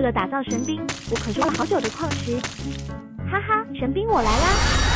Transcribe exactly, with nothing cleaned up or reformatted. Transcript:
了打造神兵，我可是挖了好久的矿石。哈哈，神兵我来啦！